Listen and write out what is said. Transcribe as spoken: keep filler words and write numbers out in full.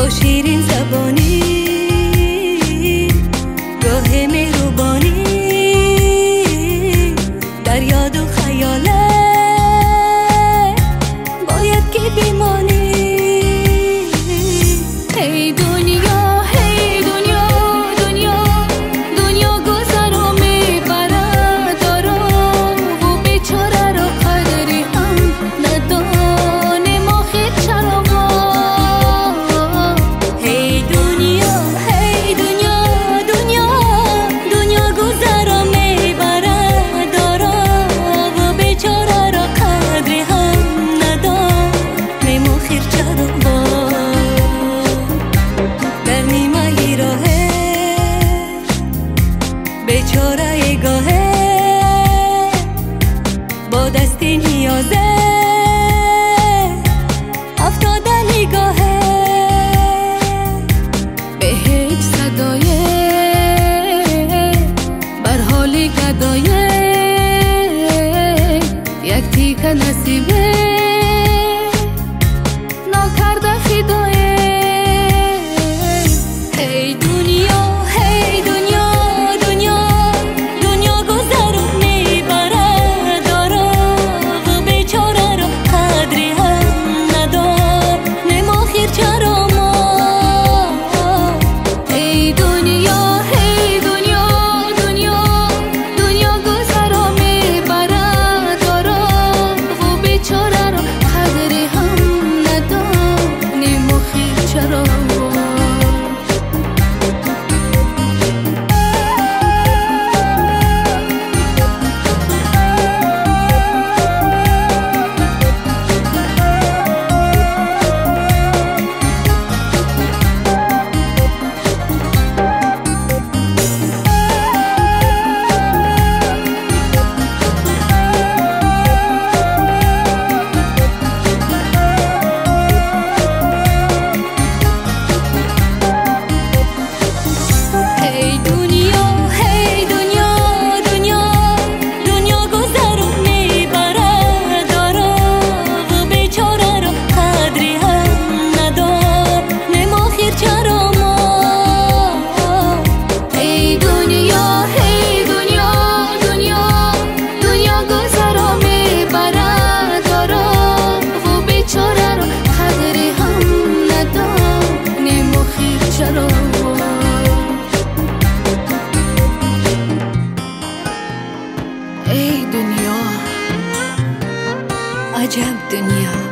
با شیرین زبانی گاه مهربانی در یاد و خیاله باید که بمانی. ای دنیا هی دنیا دنیا دنیا گذر و میبره دارا و بیچاره را قدری هم ندانه ما خیر چرا ما. هی دنیا هی دنیا دنیا دنیا گذر و میبره دارا و بیچاره را قدری هم ندانه ما خیر چرا ما. در نیمه راهه بیچاره گاهه با دست نیازه افتاده نگاهه به هیچ صدایه بر حال گدایه یک تیکه نصیبه ناکرده فدایه. هی دنیا هی دنیا دنیا دنیا گذر و میبره دارا و بیچاره را قدری هم ندانه ما خیر چرا ما. ای دنیا هی دنیا دنیا دنیا گذر و میبره دارا و بیچاره را قدری هم ندانه ما خیر چرا ما. هی دنیا هی دنیا دنیا دنیا گذر و میبره دارا و بیچاره را قدری هم ندانه ما خیر چرا ما. ای دنیا هی دنیا دنیا دنیا گذر و میبره دارا و بیچاره را قدری هم ندانه ما خیر چرا ما. ای دنیا عجب دنیا